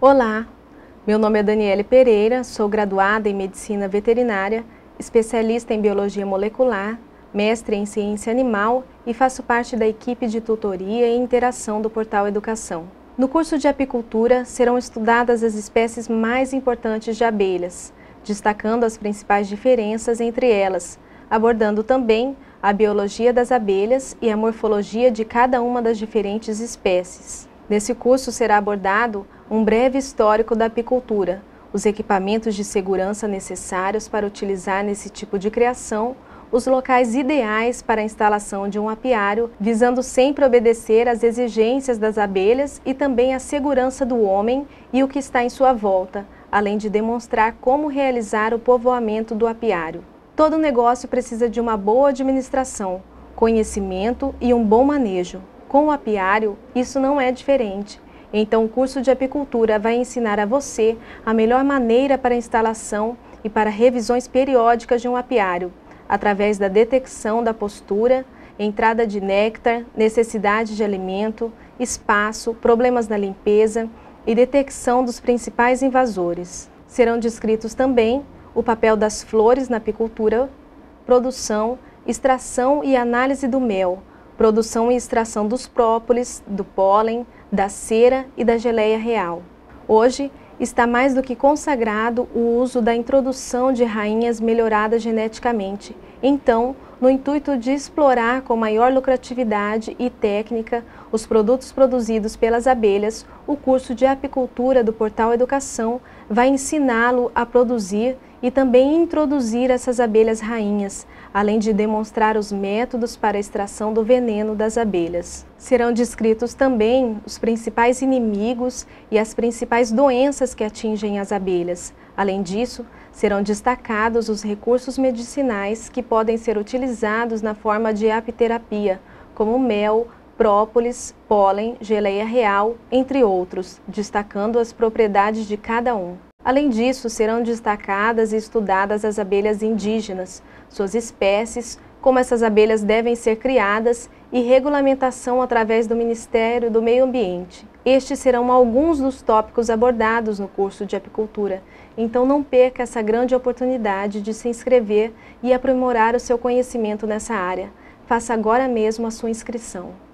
Olá, meu nome é Daniele Pereira, sou graduada em Medicina Veterinária, especialista em Biologia Molecular, mestre em Ciência Animal e faço parte da equipe de tutoria e interação do Portal Educação. No curso de Apicultura serão estudadas as espécies mais importantes de abelhas, destacando as principais diferenças entre elas, abordando também a biologia das abelhas e a morfologia de cada uma das diferentes espécies. Nesse curso será abordado um breve histórico da apicultura, os equipamentos de segurança necessários para utilizar nesse tipo de criação, os locais ideais para a instalação de um apiário, visando sempre obedecer às exigências das abelhas e também à segurança do homem e o que está em sua volta, além de demonstrar como realizar o povoamento do apiário. Todo negócio precisa de uma boa administração, conhecimento e um bom manejo. Com o apiário, isso não é diferente. Então, o curso de apicultura vai ensinar a você a melhor maneira para a instalação e para revisões periódicas de um apiário, através da detecção da postura, entrada de néctar, necessidade de alimento, espaço, problemas na limpeza e detecção dos principais invasores. Serão descritos também o papel das flores na apicultura, produção, extração e análise do mel, produção e extração dos própolis, do pólen, da cera e da geleia real. Hoje, está mais do que consagrado o uso da introdução de rainhas melhoradas geneticamente. Então, no intuito de explorar com maior lucratividade e técnica os produtos produzidos pelas abelhas, o curso de apicultura do Portal Educação vai ensiná-lo a produzir e também introduzir essas abelhas rainhas, além de demonstrar os métodos para a extração do veneno das abelhas. Serão descritos também os principais inimigos e as principais doenças que atingem as abelhas. Além disso, serão destacados os recursos medicinais que podem ser utilizados na forma de apiterapia, como mel, própolis, pólen, geleia real, entre outros, destacando as propriedades de cada um. Além disso, serão destacadas e estudadas as abelhas indígenas, suas espécies, como essas abelhas devem ser criadas e regulamentação através do Ministério do Meio Ambiente. Estes serão alguns dos tópicos abordados no curso de apicultura, então não perca essa grande oportunidade de se inscrever e aprimorar o seu conhecimento nessa área. Faça agora mesmo a sua inscrição.